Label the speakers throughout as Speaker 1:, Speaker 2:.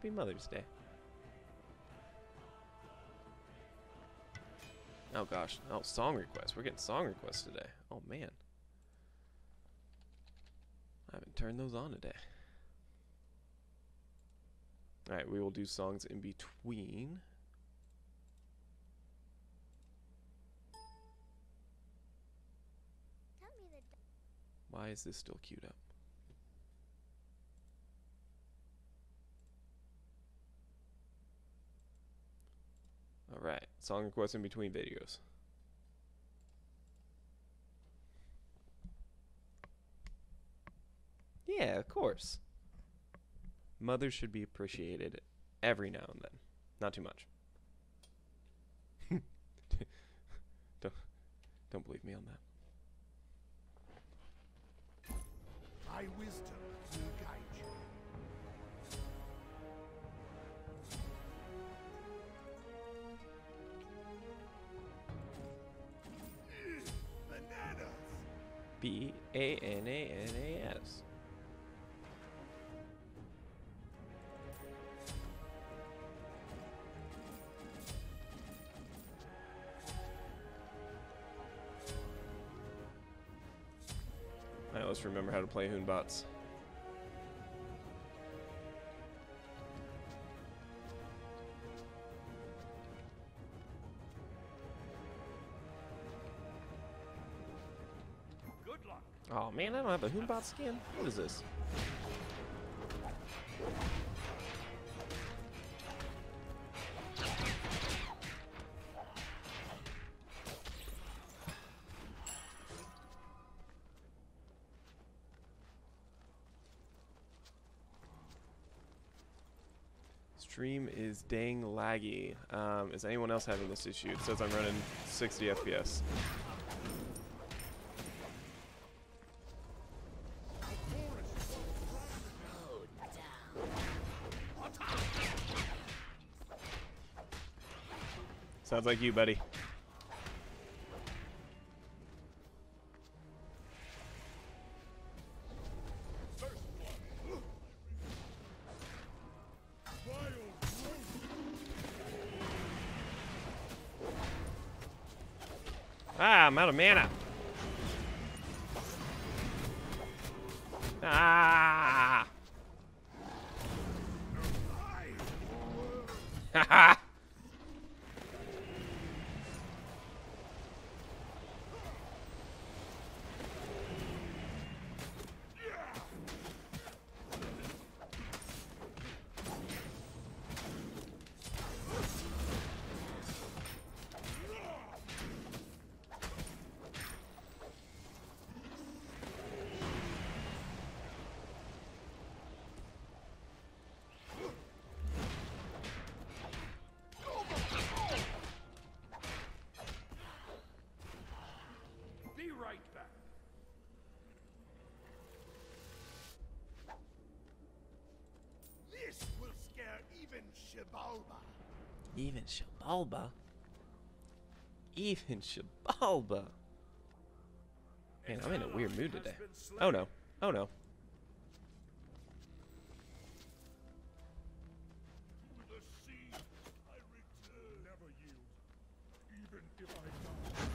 Speaker 1: Happy Mother's Day. Oh gosh. Oh, song requests. We're getting song requests today. Oh man. I haven't turned those on today. Alright, we will do songs in between. Why is this still queued up? Alright, song requests in between videos. Yeah, of course. Mothers should be appreciated every now and then. Not too much. Don't believe me on that.
Speaker 2: My wisdom will guide you. Bananas.
Speaker 1: B-A-N-A-N-A-S. Alright, let's remember how to play Hun Batz.
Speaker 2: Good luck.
Speaker 1: Oh man, I don't have a Hun Batz skin. What is this? Stream is dang laggy. Is anyone else having this issue? It says I'm running 60 FPS. Sounds like you, buddy. Ah, I'm out of mana. Ah! Haha!
Speaker 2: Be right back. This will scare even Shibalba.
Speaker 1: Even Shibalba? Even Shibalba? Man, I'm in a weird mood today. Oh no. Oh no.
Speaker 2: To the sea I return. Never yield, even if I die.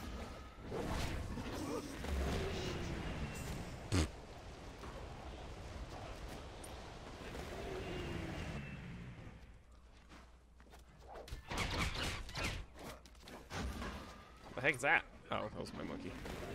Speaker 1: What the heck is that? Oh, that was my monkey.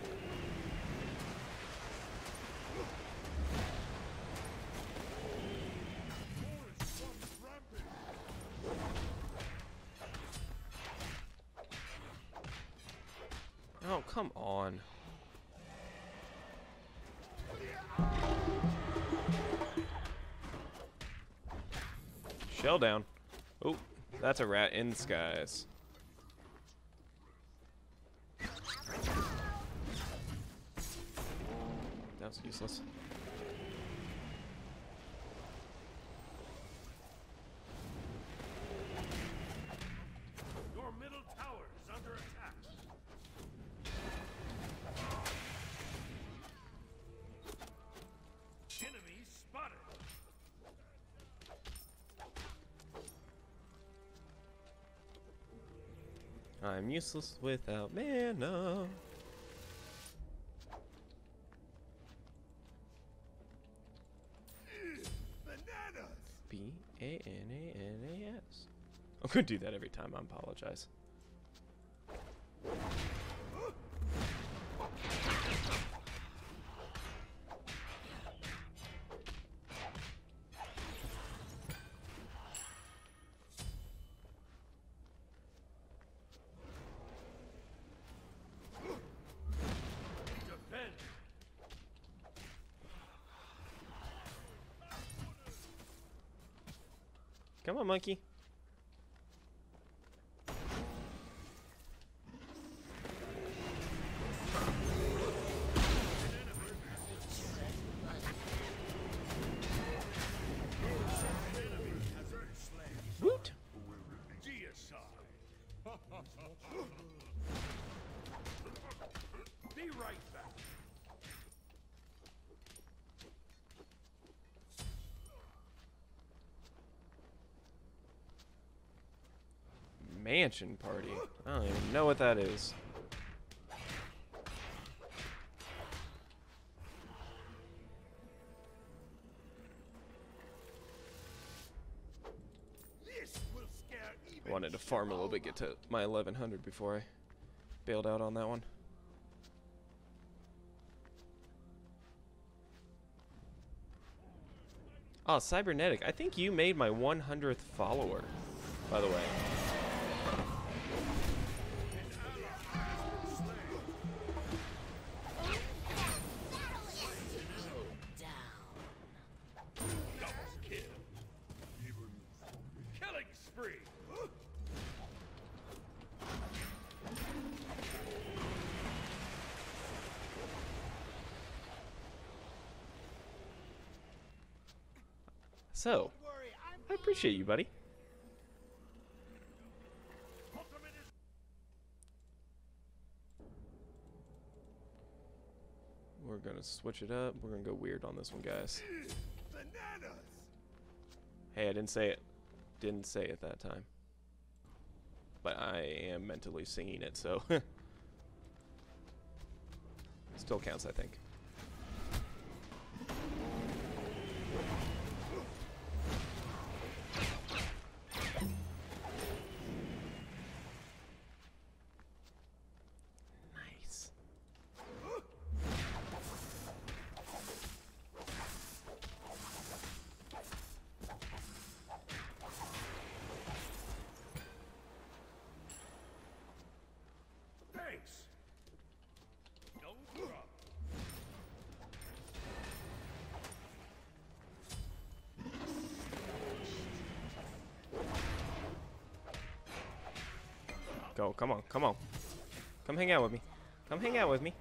Speaker 1: Oh, come on. Shell down. Oh, that's a rat in disguise. That was useless.
Speaker 2: Your middle tower is under attack. Enemy spotted.
Speaker 1: I'm useless without mana.
Speaker 2: Bananas!
Speaker 1: B-A-N-A-N-A-S. I'm gonna do that every time. I apologize. Come on, monkey. Woot!
Speaker 2: Be right back.
Speaker 1: Mansion party. I don't even know what that is.
Speaker 2: This will scare even
Speaker 1: I wanted to farm a little bit, get to my 1100 before I bailed out on that one. Oh, Cybernetic. I think you made my 100th follower, by the way.
Speaker 2: killing spree.
Speaker 1: So, I appreciate you, buddy. We're gonna switch it up. We're gonna go weird on this one, guys.
Speaker 2: Bananas.
Speaker 1: Hey, I didn't say it. Didn't say it that time. But I am mentally singing it, so still counts, I think. Nice.
Speaker 2: Thanks. No problem.
Speaker 1: Go, come on, come on. Come hang out with me. Come hang out with me.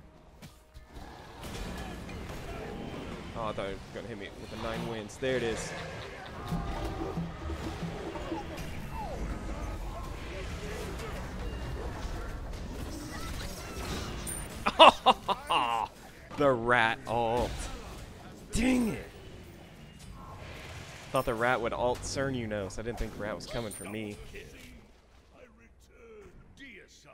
Speaker 1: Oh, I thought it was gonna hit me with the 9 wins. There it is. The rat ult. Dang it. Thought the rat would alt CERN, you know, so I didn't think the rat was coming for me.
Speaker 2: I return deicide.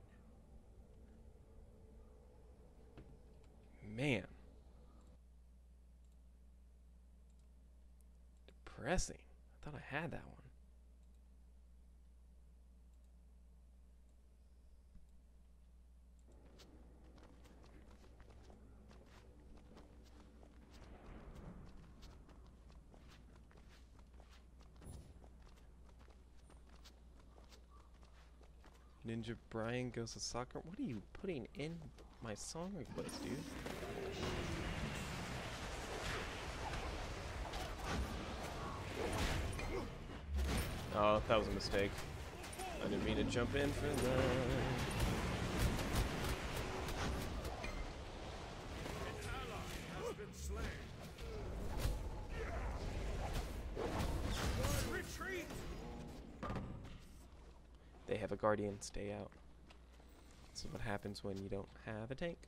Speaker 1: Man. Depressing. I thought I had that one. Ninja Brian goes to soccer. What are you putting in my song request, dude? Oh, that was a mistake. I didn't mean to jump in for that.
Speaker 2: An ally has been slain. Retreat.
Speaker 1: They have a guardian. Stay out. This is what happens when you don't have a tank.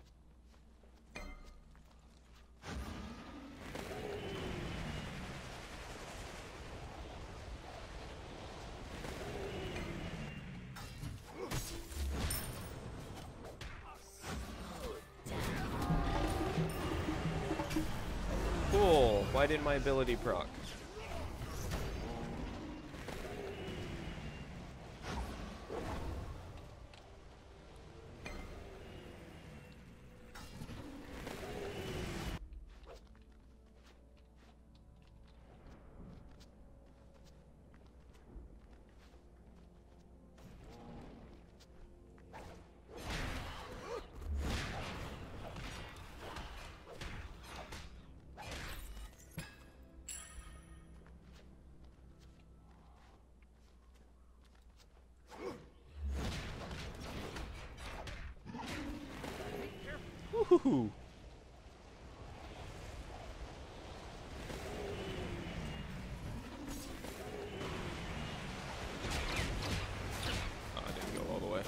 Speaker 1: Why didn't my ability proc? Woohoo! Oh, I didn't go all the way.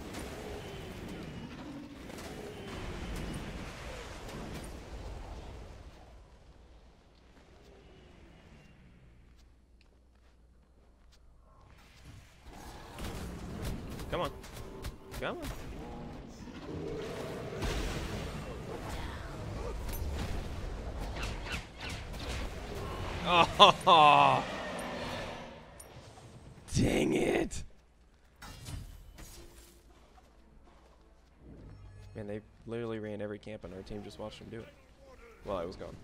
Speaker 1: Come on. Come on. Oh, dang it. Man, they literally ran every camp and our team just watched them do it while I was gone.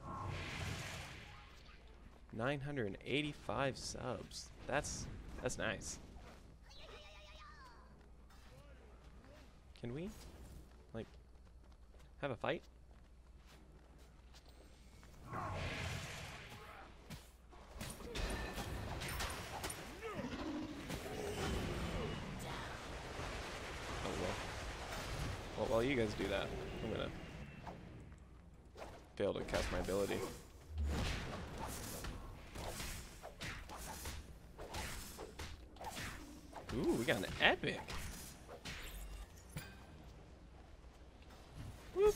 Speaker 1: 985 subs. That's nice. Can we, like, have a fight? Well, while you guys do that, I'm gonna fail to cast my ability. Ooh, we got an epic. Whoop.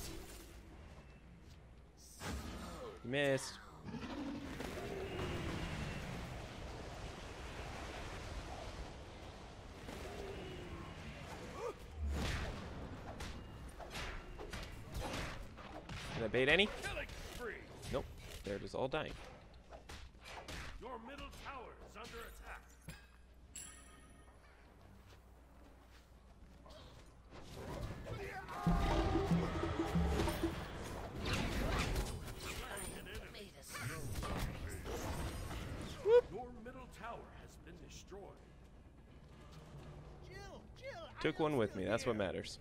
Speaker 1: Missed. Did I bait any? Nope. They're just all dying.
Speaker 2: Your middle tower is under attack.
Speaker 1: Whoop.
Speaker 2: Your middle tower has been destroyed.
Speaker 1: Took one with me. That's what matters.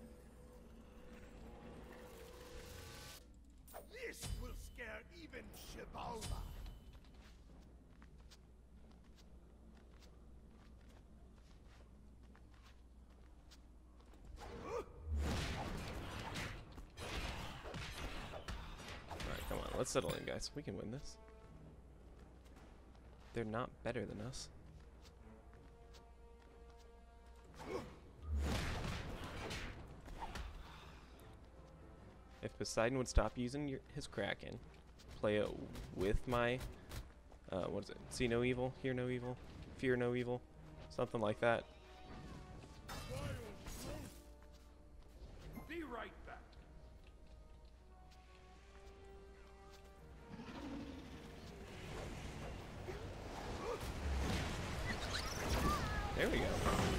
Speaker 2: This will scare even Shibalba.
Speaker 1: Alright, come on. Let's settle in, guys. We can win this. They're not better than us. If Poseidon would stop using his Kraken, play it with my, what is it? See no evil, hear no evil, fear no evil, something like that.
Speaker 2: Be right back.
Speaker 1: There we go.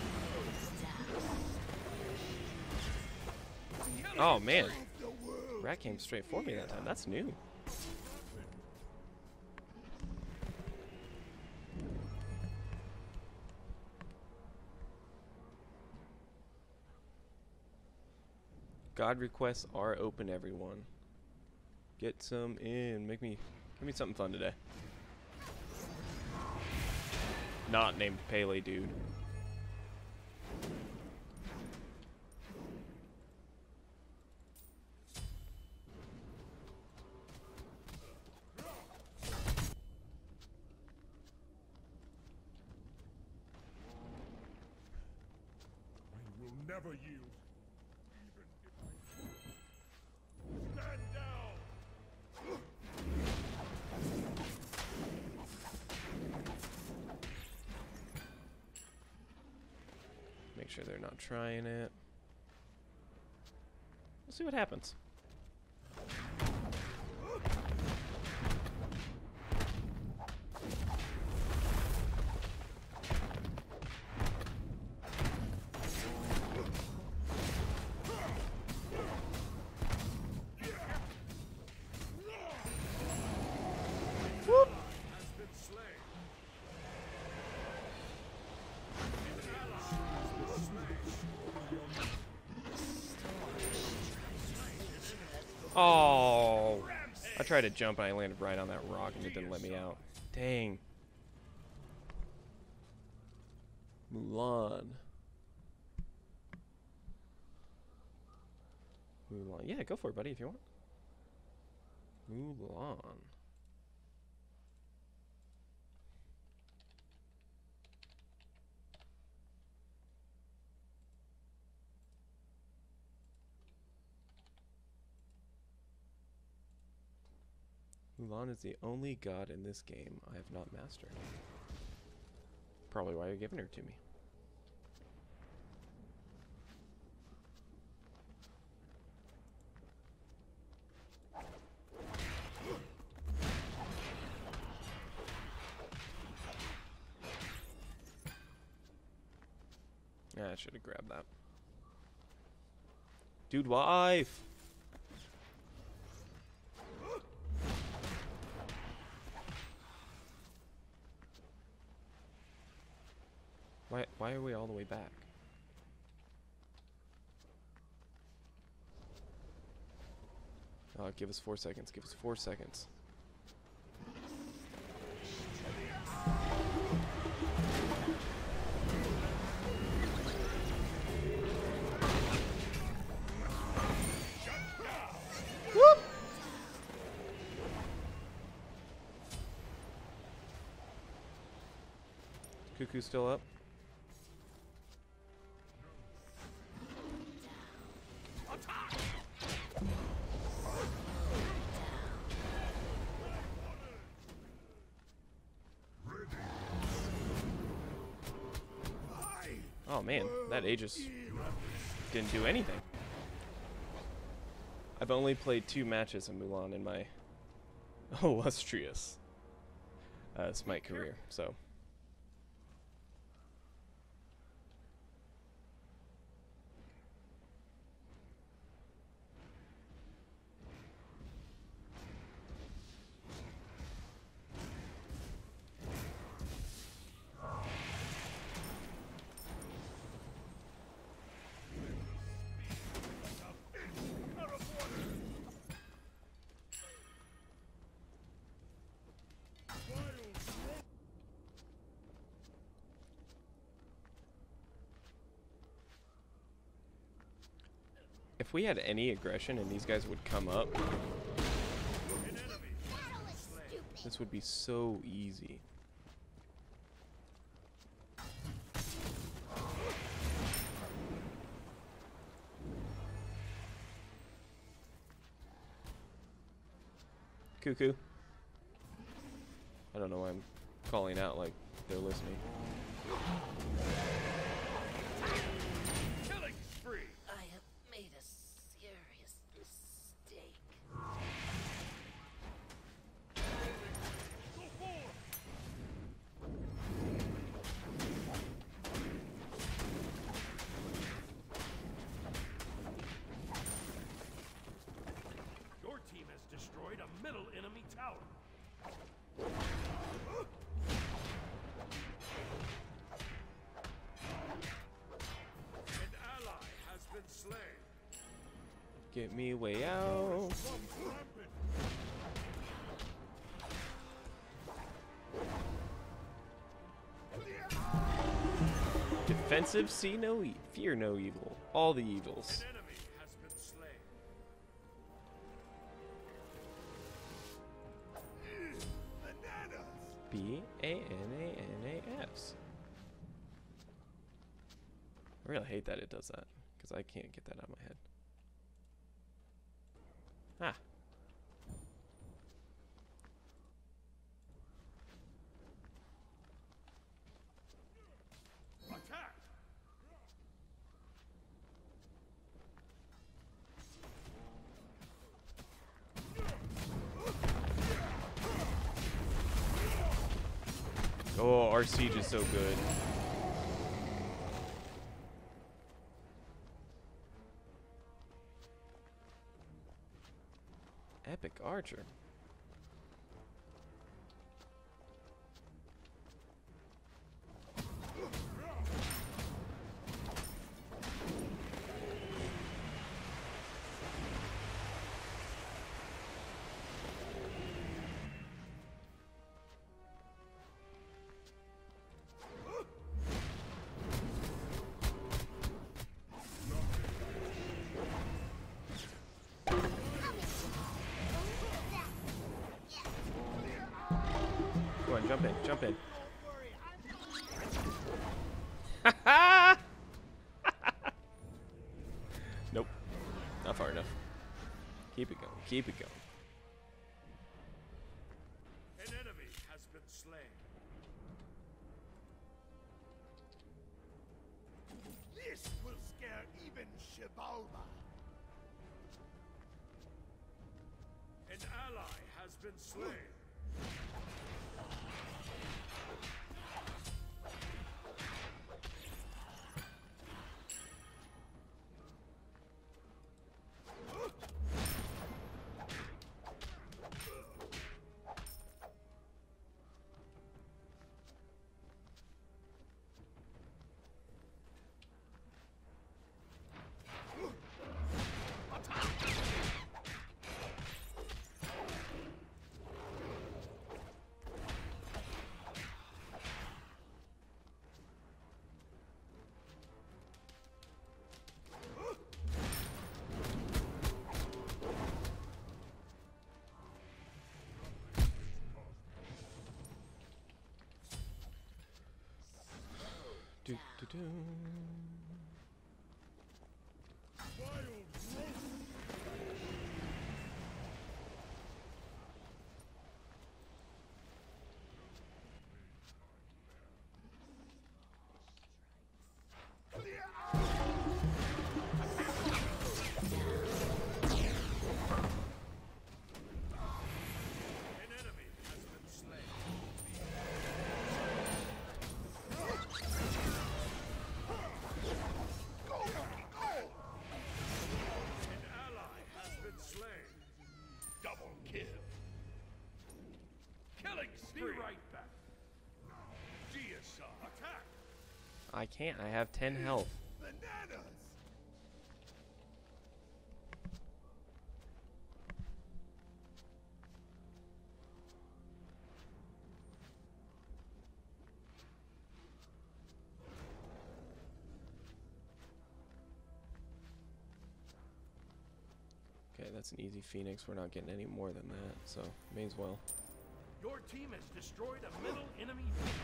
Speaker 1: Oh man, Rat came straight for me that time. That's new. God requests are open, everyone. Get some in. Give me something fun today. Not named Pele, dude.
Speaker 2: I will never yield. Even if I stand down.
Speaker 1: Make sure they're not trying it. We'll see what happens. Oh! I tried to jump and I landed right on that rock and it didn't let me out. Dang. Mulan. Mulan. Yeah, go for it, buddy, if you want. Mulan. Mulan is the only god in this game I have not mastered. Probably why you're giving her to me. Yeah, I should have grabbed that. Dude, wife! Why are we all the way back? Give us 4 seconds. Give us 4 seconds. Whoop! Cuckoo's still up. Oh man, that Aegis didn't do anything. I've only played 2 matches of Mulan in my illustrious Smite career, so. If we had any aggression and these guys would come up, this would be so easy. Cuckoo. I don't know why I'm calling out like they're listening.
Speaker 2: Killing spree.
Speaker 3: I have made a serious mistake.
Speaker 2: Go forward. Your team has destroyed a middle enemy tower. An ally has been slain.
Speaker 1: Get me way out. Defensive, see no fear no evil. All the evils.
Speaker 2: An enemy has been slain. Bananas.
Speaker 1: B-A-N-A-N-A-S. I really hate that it does that, because I can't get that out of my head. Ah.
Speaker 2: Attack.
Speaker 1: Oh, our siege is so good. Epic archer. Jump in. Jump in. Nope. Not far enough. Keep it going. Keep it going.
Speaker 2: An enemy has been slain. This will scare even Shibalba. An ally has been slain.
Speaker 1: Do, do, do.
Speaker 2: An enemy has been slain. An ally has been slain. Double kill. Killing spree. Be right back. Deicide. Attack.
Speaker 1: I can't. I have 10 health.
Speaker 2: Bananas.
Speaker 1: Okay, that's an easy Phoenix. We're not getting any more than that, so may as well.
Speaker 2: Your team has destroyed a middle enemy.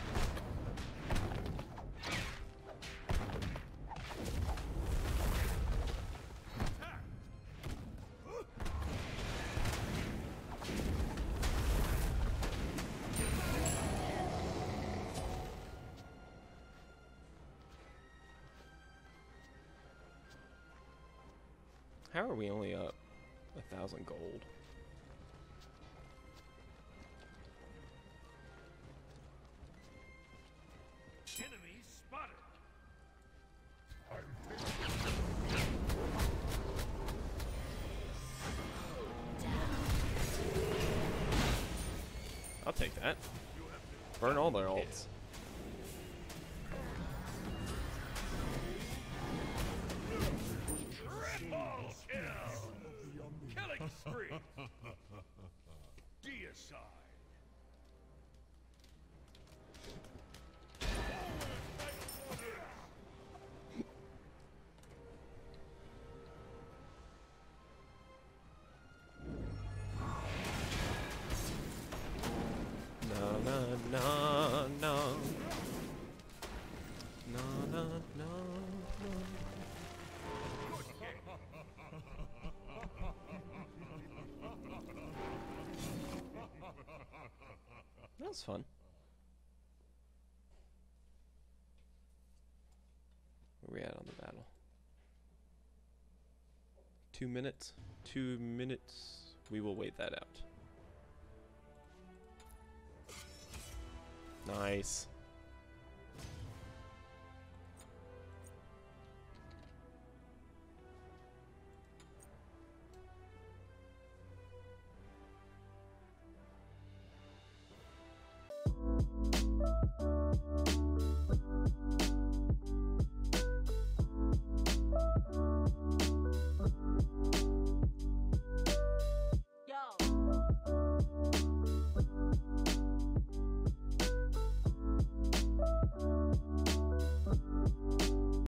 Speaker 2: Attack.
Speaker 1: How are we only up 1,000 gold?
Speaker 2: Enemy spotted.
Speaker 1: I'll take that. Burn all their ults.
Speaker 2: Triple kill. Killing spree. Deicide.
Speaker 1: No, no, no, no. No, no, no, no. That was fun. Where we at on the battle? 2 minutes. 2 minutes. We will wait that out. Nice.